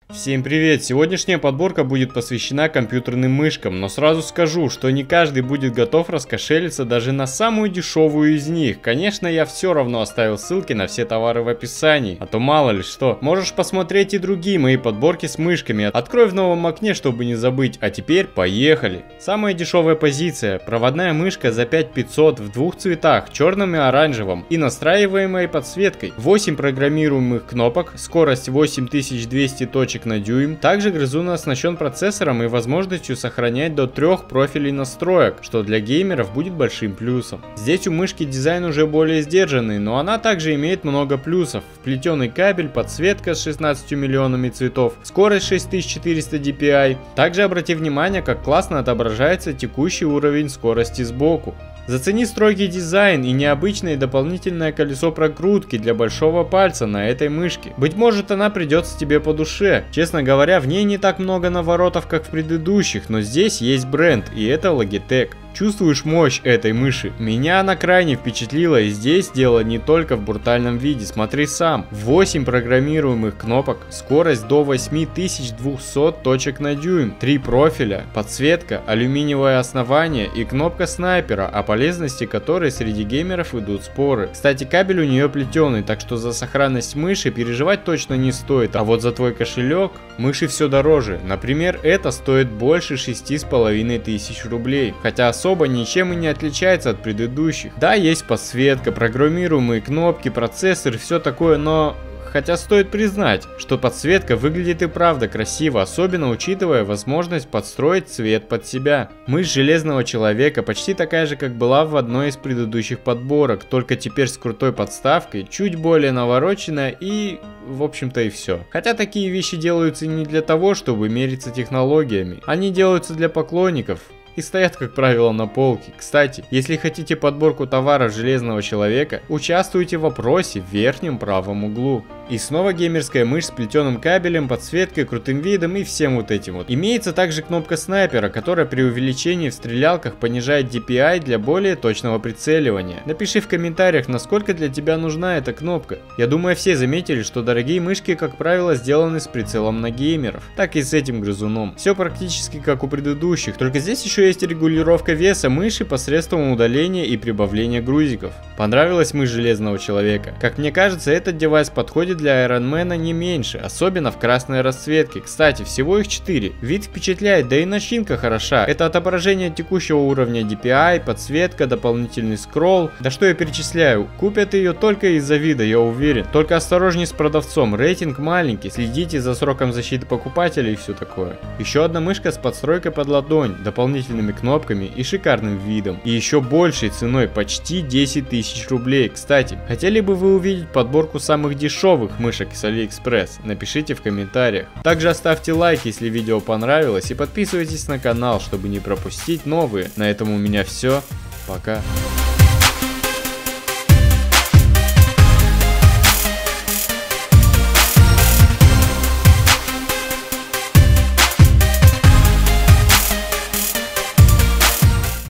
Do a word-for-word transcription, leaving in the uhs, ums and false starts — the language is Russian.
Всем привет! Сегодняшняя подборка будет посвящена компьютерным мышкам, но сразу скажу, что не каждый будет готов раскошелиться даже на самую дешевую из них. Конечно, я все равно оставил ссылки на все товары в описании, а то мало ли что. Можешь посмотреть и другие мои подборки с мышками. Открой в новом окне, чтобы не забыть. А теперь поехали! Самая дешевая позиция. Проводная мышка за пять тысяч пятьсот в двух цветах, черном и оранжевом, и настраиваемой подсветкой. восемь программируемых кнопок, скорость восемь тысяч двести точек на дюйм. Также грызун оснащен процессором и возможностью сохранять до трех профилей настроек, что для геймеров будет большим плюсом. Здесь у мышки дизайн уже более сдержанный, но она также имеет много плюсов. Вплетенный кабель, подсветка с шестнадцатью миллионами цветов, скорость шесть тысяч четыреста ди пи ай. Также обрати внимание, как классно отображается текущий уровень скорости сбоку. Зацени строгий дизайн и необычное дополнительное колесо прокрутки для большого пальца на этой мышке. Быть может, она придется тебе по душе. Честно говоря, в ней не так много наворотов, как в предыдущих, но здесь есть бренд, и это Logitech. Чувствуешь мощь этой мыши? Меня она крайне впечатлила, и здесь дело не только в брутальном виде, смотри сам. восемь программируемых кнопок, скорость до восьми тысяч двухсот точек на дюйм, три профиля, подсветка, алюминиевое основание и кнопка снайпера, о полезности которой среди геймеров идут споры. Кстати, кабель у нее плетеный, так что за сохранность мыши переживать точно не стоит, а вот за твой кошелек мыши все дороже. Например, это стоит больше шести с половиной тысяч рублей, хотя особо особо ничем и не отличается от предыдущих. Да, есть подсветка, программируемые кнопки, процессор, все такое, но... Хотя стоит признать, что подсветка выглядит и правда красиво, особенно учитывая возможность подстроить цвет под себя. Мышь Железного Человека почти такая же, как была в одной из предыдущих подборок, только теперь с крутой подставкой, чуть более навороченная и... в общем-то и все. Хотя такие вещи делаются не для того, чтобы мериться технологиями, они делаются для поклонников. И стоят, как правило, на полке. Кстати, если хотите подборку товаров Железного Человека, участвуйте в опросе в верхнем правом углу. И снова геймерская мышь с плетеным кабелем, подсветкой, крутым видом и всем вот этим вот. Имеется также кнопка снайпера, которая при увеличении в стрелялках понижает ди пи ай для более точного прицеливания. Напиши в комментариях, насколько для тебя нужна эта кнопка. Я думаю, все заметили, что дорогие мышки, как правило, сделаны с прицелом на геймеров. Так и с этим грызуном. Все практически как у предыдущих, только здесь еще есть регулировка веса мыши посредством удаления и прибавления грузиков. Понравилась мышь Железного Человека? Как мне кажется, этот девайс подходит для Ironman не меньше, особенно в красной расцветке. Кстати, всего их четыре. Вид впечатляет, да и начинка хороша. Это отображение текущего уровня ди пи ай, подсветка, дополнительный скролл. Да что я перечисляю? Купят ее только из-за вида, я уверен. Только осторожней с продавцом, рейтинг маленький, следите за сроком защиты покупателя и все такое. Еще одна мышка с подстройкой под ладонь, дополнительными кнопками и шикарным видом. И еще большей ценой, почти десять тысяч рублей. Кстати, хотели бы вы увидеть подборку самых дешевых мышек с AliExpress? Напишите в комментариях. Также оставьте лайк, если видео понравилось, и подписывайтесь на канал, чтобы не пропустить новые. На этом у меня все. Пока.